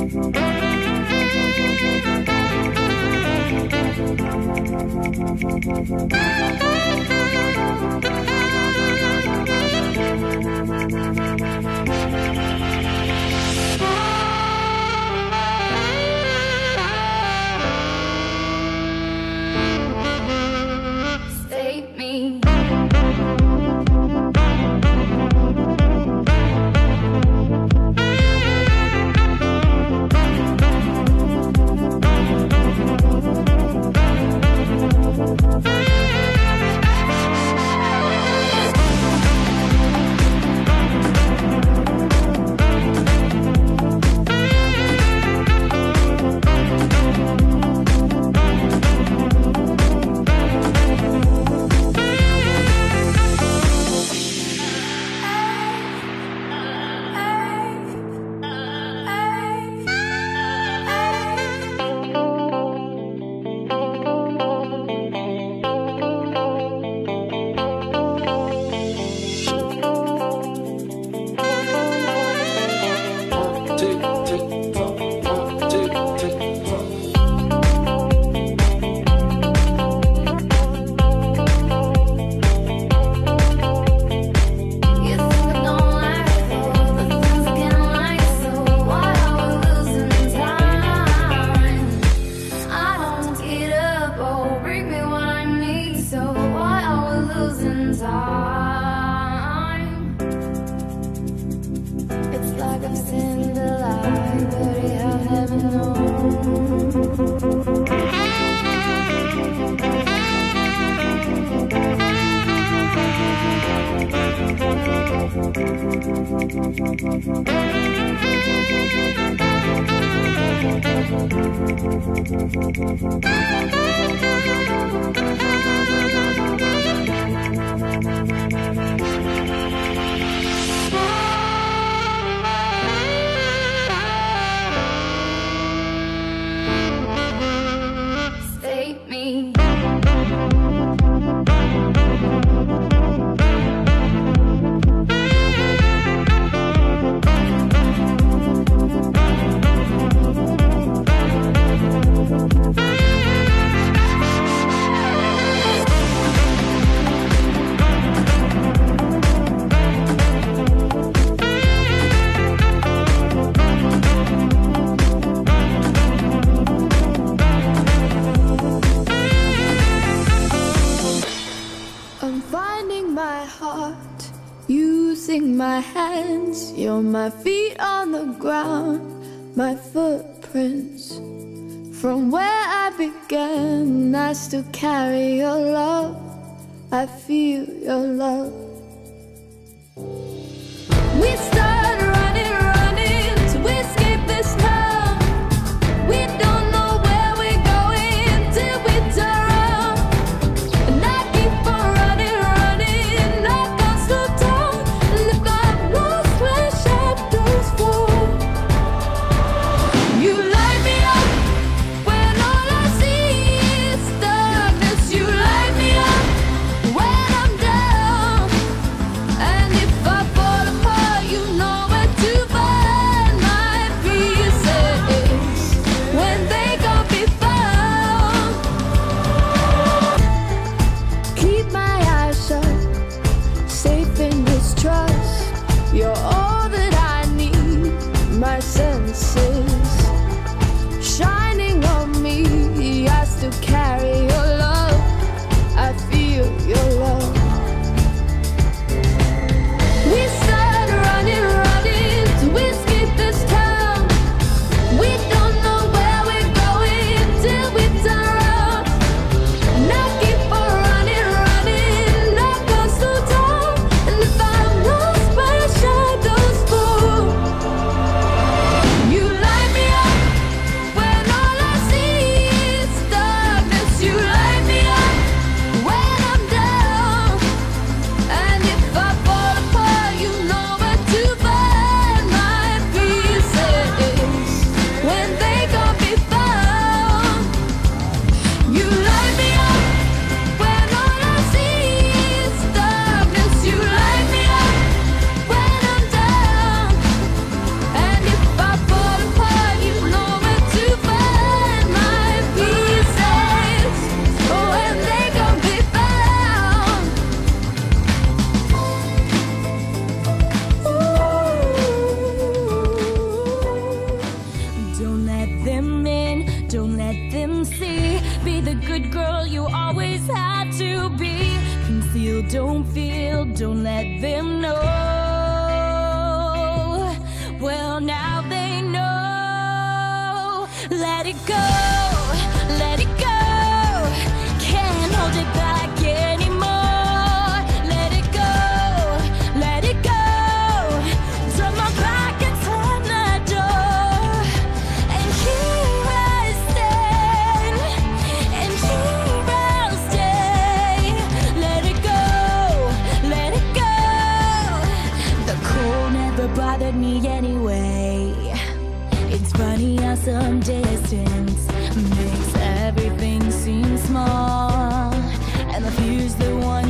Save me. Save me. I'm finding my heart, using my hands. You're my feet on the ground, my footprints. From where I began, I still carry your love. I feel your love. We start running, running to escape this town. We don't know where we're going till we turn. And I keep on running, running. I can't slow down. And if God knows where shadows fall, you light me up when all I see is darkness. You light me up when I'm down. don't let them know. Well, now they know. Let it go, let it go. Can't hold it back anymore. Let it go, let it go. Turn my back and slam that door. And here I stand, and here I'll stay. Let it go, let it go. The cold never bothered me anyway. It's funny how some distance makes everything seem small, and the view's the one